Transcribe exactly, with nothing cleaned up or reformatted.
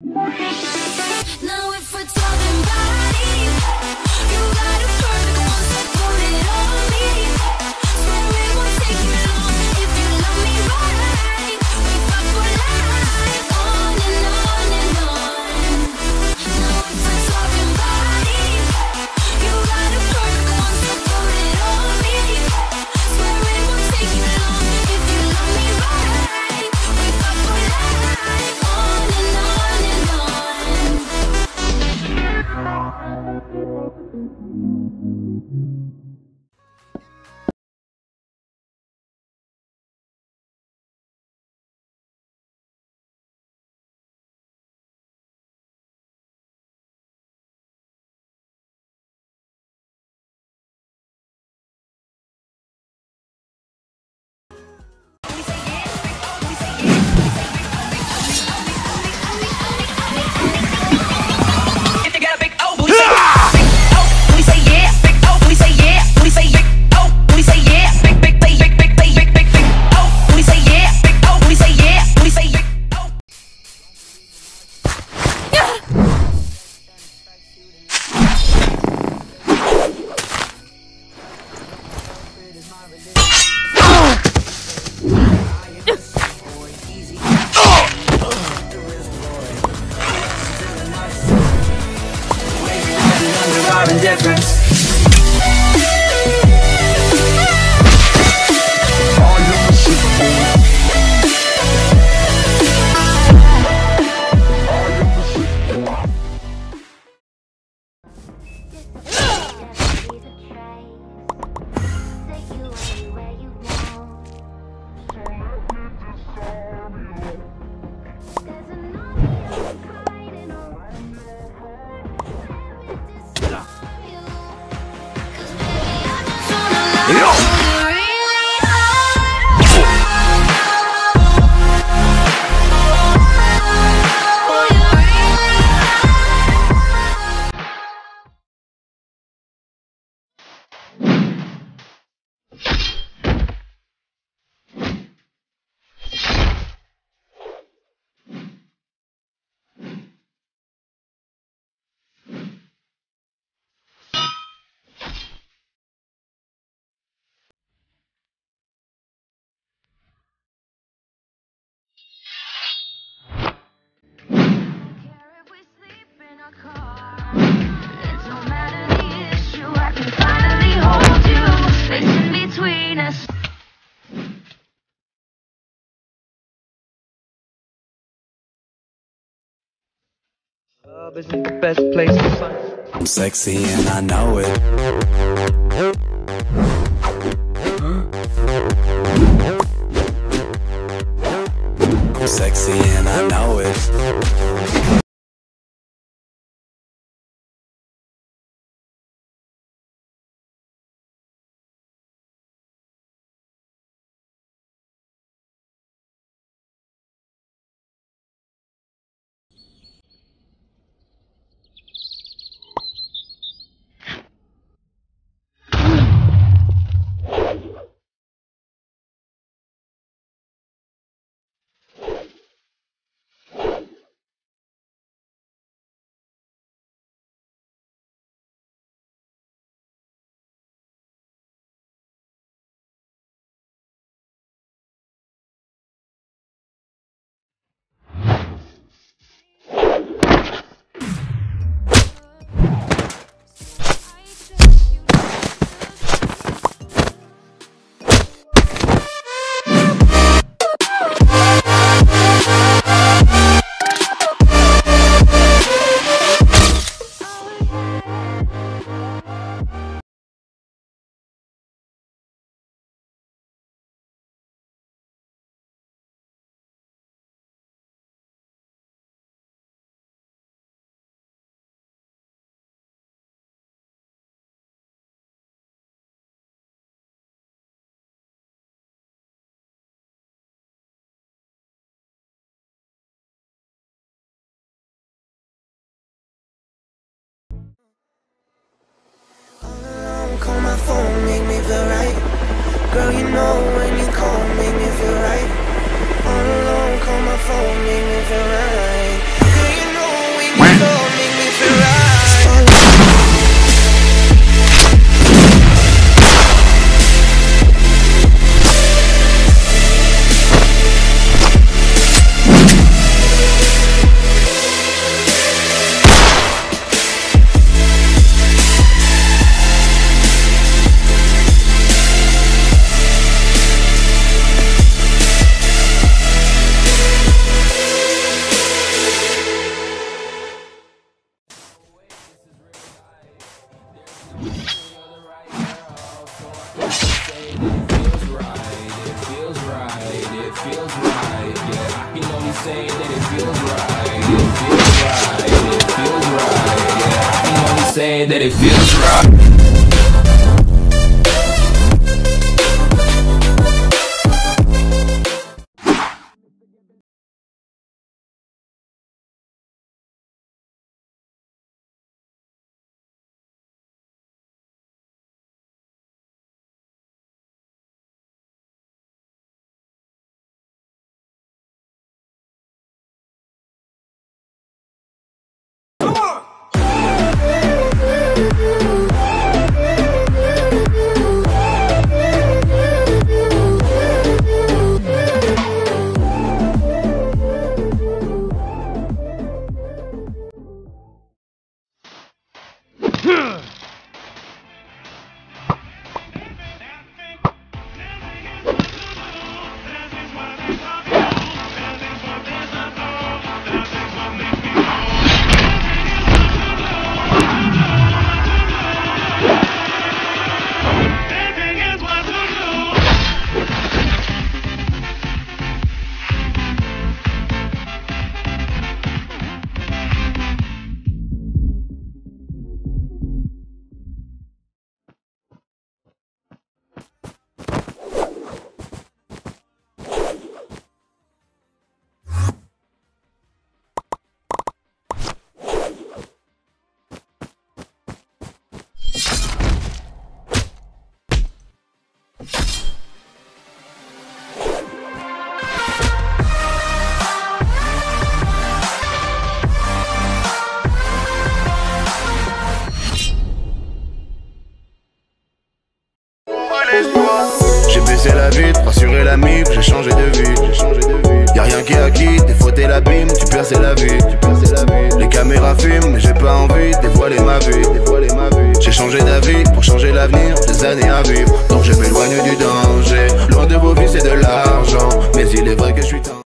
Now if we're talking bodies, you got a perfect one, so put it on me. Swear it won't take you long if you love me right. We fuck for life, on and on and on. Now if we're talking bodies, you got a perfect one, so put it on me. Swear it won't take you long if you love me right. We fuck for life, on and on and on. If you got a big O, booty say yeah. Big O, booty say yeah. Big O, booty say yeah. Booty say big O, booty say yeah. Big big big big big big big big big O, booty say yeah. Big O, booty say yeah. Booty say big O. Our indifference. Love isn't the best place to find. I'm sexy and I know it. I'm sexy and I know it. That it feels right. J'ai baissé la vitre, rassuré l'ami que j'ai changé de vie. Y'a rien qui est acquis, des fois t'es l'abîme, tu perds c'est la vie. Les caméras filment, mais j'ai pas envie de dévoiler ma vie. J'ai changé d'avis pour changer l'avenir, des années à vivre. Donc je m'éloigne du danger, loin de vos vies c'est de l'argent. Mais il est vrai que je suis